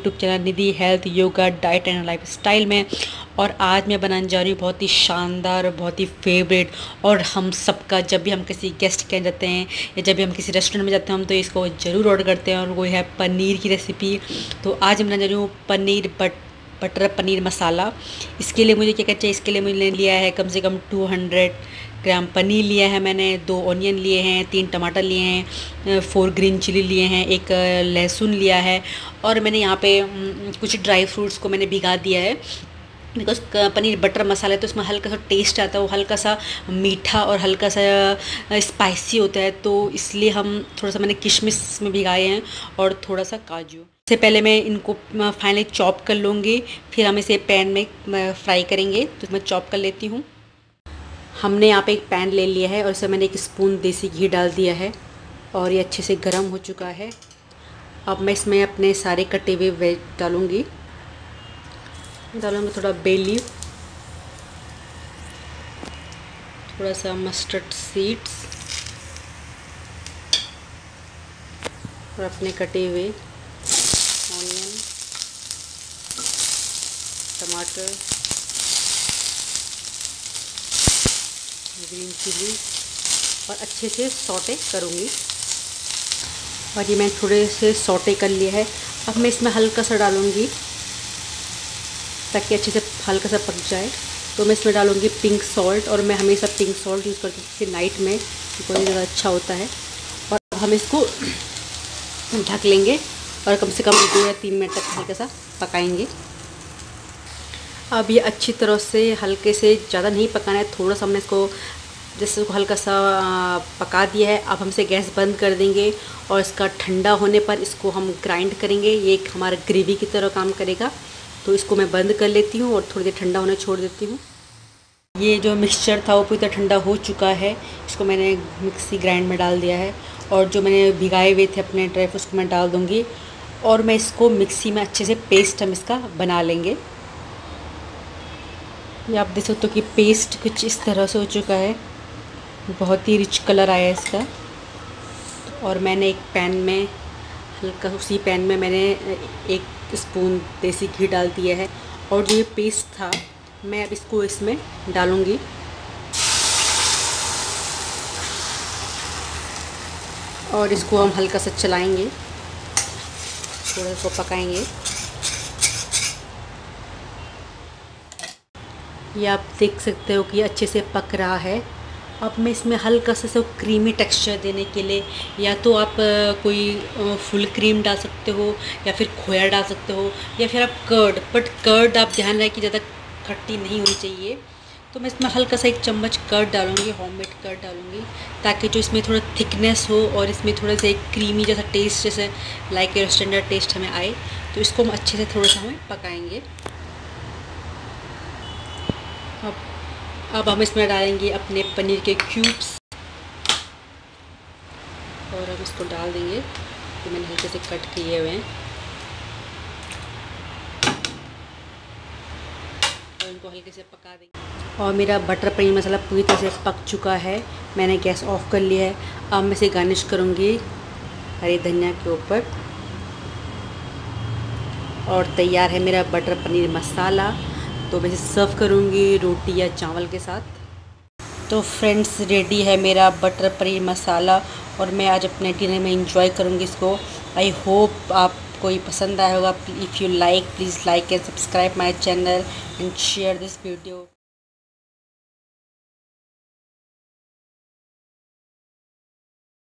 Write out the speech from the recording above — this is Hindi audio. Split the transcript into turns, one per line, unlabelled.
YouTube channel Nidhi health yoga diet and lifestyle में। और आज मैं बनाने जा रही हूँ बहुत ही शानदार, बहुत ही फेवरेट, और हम सबका जब भी हम किसी गेस्ट के यहाँ जाते हैं या जब भी हम किसी रेस्टोरेंट में जाते हैं हम तो इसको ज़रूर ऑर्डर करते हैं, और वो है पनीर की रेसिपी। तो आज मैं बनाने जा रही हूँ पनीर बटर पनीर मसाला। इसके लिए मुझे क्या कहते हैं, इसके लिए मैंने लिया है कम से कम 200 ग्राम पनीर लिया है मैंने, 2 ऑनियन लिए हैं, 3 टमाटर लिए हैं, 4 ग्रीन चिली लिए हैं, एक लहसुन लिया है, और मैंने यहाँ पे कुछ ड्राई फ्रूट्स को मैंने भिगा दिया है। बिकॉज पनीर बटर मसाला है तो उसमें हल्का सा टेस्ट आता है, वो हल्का सा मीठा और हल्का सा स्पाइसी होता है, तो इसलिए हम थोड़ा सा मैंने किशमिश में भिगाए हैं और थोड़ा सा काजू। इससे पहले मैं इनको फाइनली चॉप कर लूँगी, फिर हम इसे पैन में फ्राई करेंगे। तो मैं चॉप कर लेती हूँ। हमने यहाँ पे एक पैन ले लिया है और इसमें मैंने 1 स्पून देसी घी डाल दिया है और ये अच्छे से गर्म हो चुका है। अब मैं इसमें अपने सारे कटे हुए वेज डालूँगी थोड़ा बे लीफ, थोड़ा सा मस्टर्ड सीड्स और अपने कटे हुए ऑनियन, टमाटर, ग्रीन चिली, और अच्छे से सौटे करूँगी। और ये मैंने थोड़े से सौटे कर लिया है। अब मैं इसमें हल्का सा डालूँगी ताकि अच्छे से हल्का सा पक जाए। तो मैं इसमें डालूँगी पिंक सॉल्ट, और मैं हमेशा पिंक सॉल्ट यूज़ करती हूँ क्योंकि नाइट में बहुत ज़्यादा अच्छा होता है। और हम इसको ढक लेंगे और कम से कम 2 या 3 मिनट तक हल्का सा पकाएंगे। अब ये अच्छी तरह से हल्के से, ज़्यादा नहीं पकाना है, थोड़ा सा हमने इसको जैसे हल्का सा पका दिया है। अब हम इसे गैस बंद कर देंगे और इसका ठंडा होने पर इसको हम ग्राइंड करेंगे। ये एक हमारा ग्रेवी की तरह काम करेगा। तो इसको मैं बंद कर लेती हूँ और थोड़ी देर ठंडा होने छोड़ देती हूँ। ये जो मिक्सचर था वो पूरी तरह ठंडा हो चुका है। इसको मैंने मिक्सी ग्राइंड में डाल दिया है, और जो मैंने भिगाए हुए थे अपने ड्राई फ्रूट्स को मैं डाल दूँगी, और मैं इसको मिक्सी में अच्छे से पेस्ट हम इसका बना लेंगे। ये आप देख सकते हो कि पेस्ट कुछ इस तरह से हो चुका है, बहुत ही रिच कलर आया है इसका। और मैंने एक पैन में हल्का, उसी पैन में मैंने 1 स्पून देसी घी डाल दिया है, और जो ये पेस्ट था मैं अब इसको इसमें डालूँगी। और इसको हम हल्का सा चलाएंगे, थोड़ा सा पकाएंगे। ये आप देख सकते हो कि अच्छे से पक रहा है। अब मैं इसमें हल्का सा सब क्रीमी टेक्सचर देने के लिए या तो आप कोई फुल क्रीम डाल सकते हो, या फिर खोया डाल सकते हो, या फिर आप कर्ड, बट कर्ड आप ध्यान रखें कि ज़्यादा खट्टी नहीं होनी चाहिए। तो मैं इसमें हल्का सा 1 चम्मच कर्ड डालूँगी, होममेड कर्ड डालूँगी, ताकि जो इसमें थोड़ा थिकनेस हो और इसमें थोड़ा सा एक क्रीमी जैसा टेस्ट, जैसे लाइक ए स्टैंडर्ड टेस्ट हमें आए। तो इसको हम अच्छे से थोड़ा सा हमें पकाएँगे। अब हम इसमें डालेंगे अपने पनीर के क्यूब्स, और हम इसको डाल देंगे। तो मैंने हल्के से कट किए हुए हैं, और इनको हल्के से पका देंगे। और मेरा बटर पनीर मसाला पूरी तरह से पक चुका है, मैंने गैस ऑफ कर लिया है। अब मैं इसे गार्निश करूँगी हरी धनिया के ऊपर, और तैयार है मेरा बटर पनीर मसाला। तो मैं इसे सर्व करूँगी रोटी या चावल के साथ। तो फ्रेंड्स, रेडी है मेरा बटर पनीर मसाला, और मैं आज अपने डिनर में इंजॉय करूँगी इसको। आई होप आपको ये पसंद आया होगा। If you like, please like and subscribe my channel and share this video.